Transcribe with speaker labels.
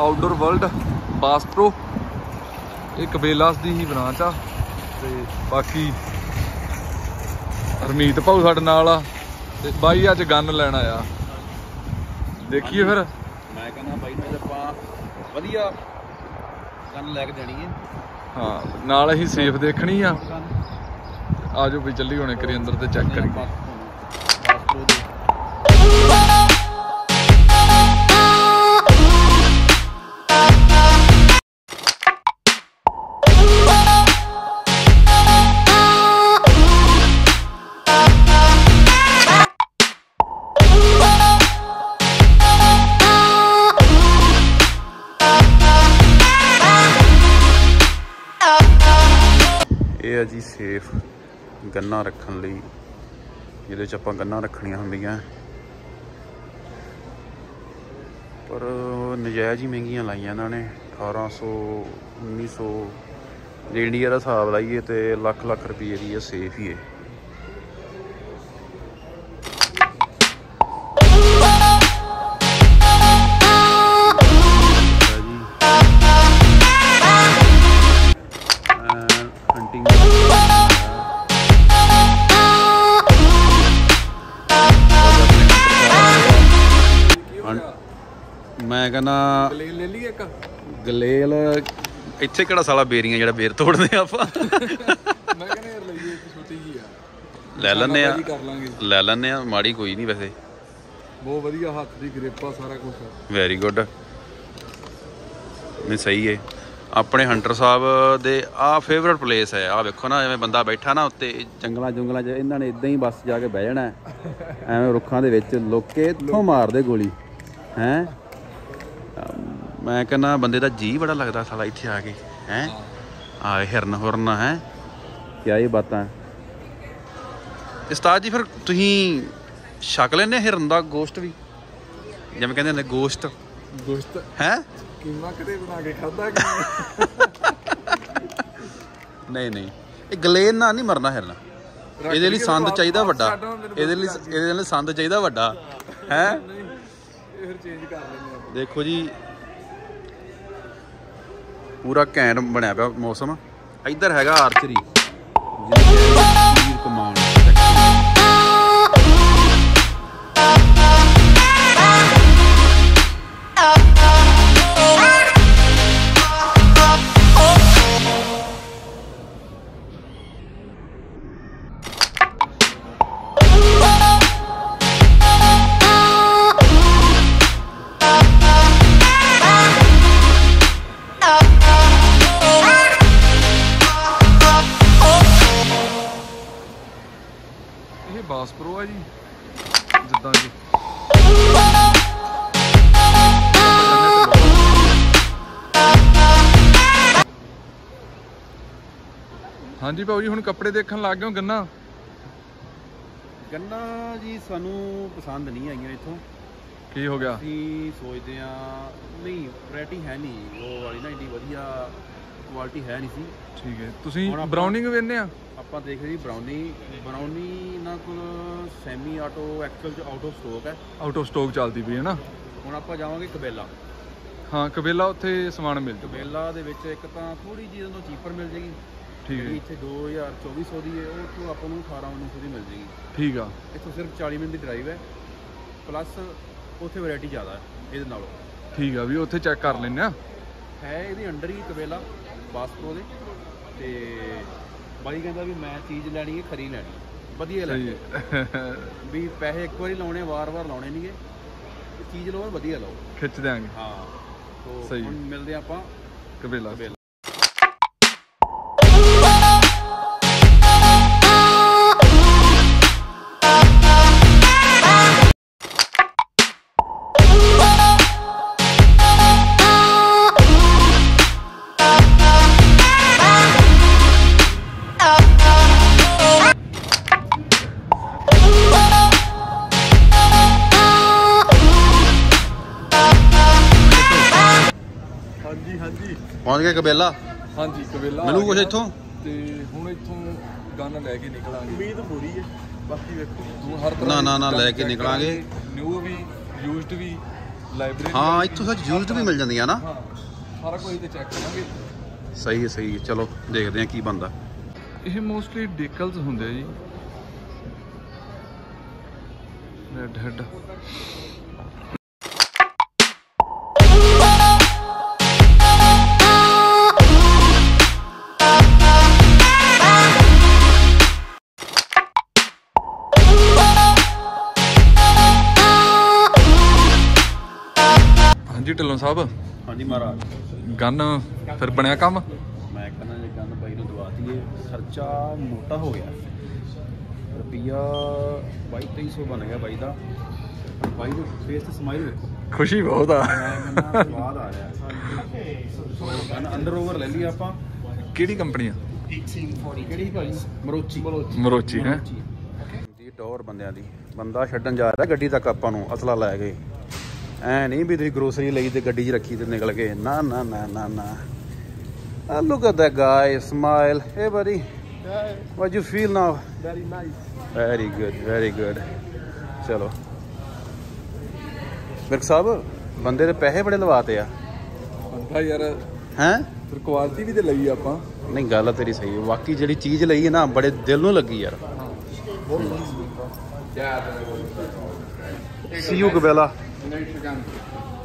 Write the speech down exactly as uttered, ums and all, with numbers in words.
Speaker 1: Outdoor world बास pro. ये कबेलास की ही ब्रांच आ ते बाकी हरमीत भाऊ साडे नाल आ ते बाई अज गन लैन आया। देखिए फिर
Speaker 2: मैं कहना बाई ने आपां वधिया गन लैके देनी है।
Speaker 1: हाँ नाल असीं सेफ देखनी आ। आ जाओ भी चली हुणे करी अंदर ते चेक करिए।
Speaker 2: ਇਹ ਹੈ ਜੀ ਸੇਫ ਗੰਨਾ ਰੱਖਣ ਲਈ, ਜਿਹਦੇ 'ਚ ਆਪਾਂ ਗੰਨਾ ਰੱਖਣੀਆਂ ਹੁੰਦੀਆਂ, ਪਰ ਨਜਾਇਜ਼ ਹੀ ਮਹਿੰਗੀਆਂ ਲਾਈਆਂ ਇਹਨਾਂ ਨੇ। ਅਠਾਰਾਂ ਸੌ ਉੱਨੀ ਸੌ ਜੇ ਇੰਡੀਆ ਦਾ ਹਿਸਾਬ ਲਾਈਏ ਤੇ ਲੱਖ ਲੱਖ ਰੁਪਏ ਦੀ ਇਹ ਸੇਫ ਹੀ ਹੈ। मैं कहना
Speaker 1: गलेल ले ली एक
Speaker 2: गलेल इत्थे किहड़ा साला बेरियां जिहड़ा बेर तोड़दे आपां
Speaker 1: मैं कहना यार लईए एक छोटी जी आ
Speaker 2: ले लैने आ ले लैने आ माड़ी कोई नहीं वैसे
Speaker 1: बहुत वधिया हत्थ दी ग्रिप आ सारा कुछ
Speaker 2: वेरी गुड नहीं सही है। अपने हंटर साहब दे आ फेवरेट प्लेस है। आ वेखो ना जिवें बंदा बैठा ना उत्ते जंगलां जुंगलां च इन्हां ने इदां ही बस जाके बह जाना एवें रुखां दे विच लोके इत्थों मारदे गोली हैं। मैं कहना बंदे का जी बड़ा लगता साला इत्थे आके हैं। आ हिरन हुरन है क्या ये बातां उस्ताद जी। फिर तुसीं छक लैंदे हिरन दा गोश्त भी जिवें कहंदे ने गोश्त
Speaker 1: गोश्त
Speaker 2: हैं
Speaker 1: कीमा कदे बना के खादा
Speaker 2: नहीं नहीं ये गलेन नाल नहीं मरना हिरन। ਇਹਦੇ ਲਈ ਸੰਦ ਚਾਹੀਦਾ ਵੱਡਾ ਇਹਦੇ ਲਈ ਇਹਦੇ ਲਈ ਸੰਦ ਚਾਹੀਦਾ ਵੱਡਾ ਹੈ।
Speaker 1: ਫਿਰ ਚੇਂਜ ਕਰ ਲੈਂਦੇ ਆ।
Speaker 2: ਦੇਖੋ ਜੀ पूरा घैंट बनया पिया मौसम। इधर हैगा आर्चरी तीर कमान
Speaker 1: बास प्रो है जी जिदा जी हाँ जी भाऊ जी हुण कपड़े देखन लग गए हो। गन्ना
Speaker 2: गन्ना जी सानू पसंद नहीं आईयां इत्थों।
Speaker 1: की हो गया
Speaker 2: असीं सोचदे आ नहीं वैरायटी है नहीं वो वाली ना इन्नी वधिया क्वालिटी है नहीं सी।
Speaker 1: ठीक है तुसीं ब्राउनिंग वेंदे आ ਆਪਾਂ
Speaker 2: देख रही ब्राउनी ब्राउनी इन्हां कोल सैमी आटो एक्चुअल च आउट ऑफ स्टॉक है
Speaker 1: आउट ऑफ स्टॉक चलती पई है ना।
Speaker 2: ਹੁਣ ਆਪਾਂ ਜਾਵਾਂਗੇ ਕਬੇਲਾ।
Speaker 1: ਹਾਂ ਕਬੇਲਾ ਉੱਥੇ ਸਮਾਨ ਮਿਲ ਜੂ।
Speaker 2: ਕਬੇਲਾ ਦੇ ਵਿੱਚ ਇੱਕ ਤਾਂ ਥੋੜੀ ਜਿਹੀ ਉਹਨੂੰ ਚੀਪਰ ਮਿਲ ਜੇਗੀ।
Speaker 1: ਠੀਕ ਹੈ
Speaker 2: ਇੱਥੇ ਦੋ ਹਜ਼ਾਰ ਚੌਵੀ ਸੌ ਦੀ ਹੈ ਉਹ ਤੋਂ ਆਪਾਂ ਨੂੰ ਅਠਾਰਾਂ ਉੱਨੀ ਸੌ ਦੀ ਮਿਲ ਜੇਗੀ।
Speaker 1: ਠੀਕ ਆ
Speaker 2: ਇੱਥੋਂ ਸਿਰਫ ਚਾਲੀ ਮਿੰਟ ਦੀ ਡਰਾਈਵ ਹੈ ਪਲੱਸ ਉੱਥੇ ਵੈਰਾਈਟੀ ਜ਼ਿਆਦਾ ਹੈ ਇਹਦੇ ਨਾਲੋਂ।
Speaker 1: ਠੀਕ ਆ ਵੀ ਉੱਥੇ ਚੈੱਕ ਕਰ ਲੈਂਦੇ ਆ।
Speaker 2: ਹੈ ਇਹਦੇ ਅੰਡਰ ਹੀ ਕਬੇਲਾ ਬਾਸ ਪ੍ਰੋ ਦੇ ਤੇ ਬਾਈ ਕਹਿੰਦਾ ਵੀ ਮੈਂ ਚੀਜ਼ ਲੈਣੀ ਹੈ ਖਰੀ ਲੈਣੀ ਵਧੀਆ ਲੈਣੀ ਵੀ ਪੈਸੇ ਇੱਕ ਵਾਰੀ ਲਾਉਣੇ ਵਾਰ ਵਾਰ ਲਾਉਣੇ ਨਹੀਂਗੇ ਚੀਜ਼ ਲਓ ਵਧੀਆ ਲਓ
Speaker 1: ਖਿੱਚ ਦਿਆਂਗੇ।
Speaker 2: ਹਾਂ ਤੋਂ
Speaker 1: ਸਹੀ
Speaker 2: ਹੁਣ ਮਿਲਦੇ ਆਪਾਂ
Speaker 1: ਕਬੇਲਾ।
Speaker 2: पहुंच गए कबेला।
Speaker 1: हाँ जी कबेला
Speaker 2: मिलू कुछ इत्थों
Speaker 1: ते हुण इत्थों गन लैके निकलांगे। उम्मीद पूरी है बाकी देखो हर
Speaker 2: ना ना ना लैके निकलांगे
Speaker 1: न्यू भी यूज्ड भी ਲਾਇਬ੍ਰੇਰੀ
Speaker 2: ਹਾਂ ਇੱਥੋਂ ਸੱਚ ਯੂਜ਼ਡ ਵੀ ਮਿਲ ਜਾਂਦੀਆਂ ਨਾ।
Speaker 1: ਹਾਂ ਸਾਰਾ ਕੁਝ ਤੇ ਚੈੱਕ ਕਰਾਂਗੇ।
Speaker 2: ਸਹੀ ਹੈ ਸਹੀ ਹੈ, ਚਲੋ ਦੇਖਦੇ ਹਾਂ ਕੀ ਬਣਦਾ।
Speaker 1: ਇਹ ਮੋਸਟਲੀ ਡੇਕਲਸ ਹੁੰਦੇ ਆ ਜੀ। ਰੈਡ ਹੈਡ ਹਾਂਜੀ ਢਿੱਲੋਂ ਸਾਹਿਬ।
Speaker 2: ਹਾਂਜੀ ਮਹਾਰਾਜ।
Speaker 1: ਗਨ ਫਿਰ ਬਣਿਆ ਕੰਮ?
Speaker 2: ਮੈਂ ਕਹਿੰਦਾ ਜੇ ਗੰਨ ਬਾਈ ਨੂੰ ਦਵਾ ਦਈਏ, ਖਰਚਾ ਮੋਟਾ ਹੋ ਗਿਆ। ਰੁਪਈਆ ਬਾਈ ਤੇਈ ਸੌ ਬਣ ਗਿਆ ਬਾਈ ਦਾ। ਬਾਈ ਦੇ ਫੇਸ ਤੇ ਸਮਾਈਲ ਵੇਖੋ,
Speaker 1: ਖੁਸ਼ੀ ਬਹੁਤ ਆ।
Speaker 2: ਮੈਨੂੰ ਸਵਾਦ ਆ ਰਿਹਾ। ਗਨ ਅੰਡਰ ਓਵਰ ਲੈ ਲਈ ਆਪਾਂ।
Speaker 1: ਕਿਹੜੀ ਕੰਪਨੀ ਆ?
Speaker 2: ਕਿਹੜੀ ਭਾਈ? ਮਰੋਚੀ।
Speaker 1: ਮਰੋਚੀ ਹੈ
Speaker 2: ਜੀ। ਟੌਰ ਬੰਦਿਆਂ ਦੀ। ਬੰਦਾ ਛੱਡਣ ਜਾ ਰਿਹਾ ਗੱਡੀ ਤੱਕ ਆਪਾਂ ਨੂੰ ਅਸਲਾ ਲੈ ਕੇ। ਐ ਨਹੀਂ ਵੀ ਤੁਸੀਂ ਗਰੋਸਰੀ ਲਈ ਤੇ ਗੱਡੀ 'ਚ ਰੱਖੀ ਤੇ ਨਿਕਲ ਗਏ। ਨਾ ਨਾ ਨਾ ਨਾ ਨਾ। Look at that guy, smile. Hey buddy, what you feel now?
Speaker 3: Very nice.
Speaker 2: Very good very good. ਚਲੋ ਵਿਰਕ ਸਾਹਿਬ, ਬੰਦੇ ਦੇ ਪੈਸੇ ਬੜੇ ਲਵਾਤੇ ਆ।
Speaker 1: ਬੰਦਾ ਯਾਰ
Speaker 2: ਹੈਂ?
Speaker 1: ਫਿਰ ਕੁਆਲਿਟੀ ਵੀ ਤੇ ਲਈ ਆਪਾਂ।
Speaker 2: ਨਹੀਂ ਗੱਲ ਤੇਰੀ ਸਹੀ ਹੈ। ਬਾਕੀ ਜਿਹੜੀ ਚੀਜ਼ ਲਈ ਹੈ ਨਾ ਬੜੇ ਦਿਲ ਨੂੰ ਲੱਗੀ ਯਾਰ। See you, Gabella.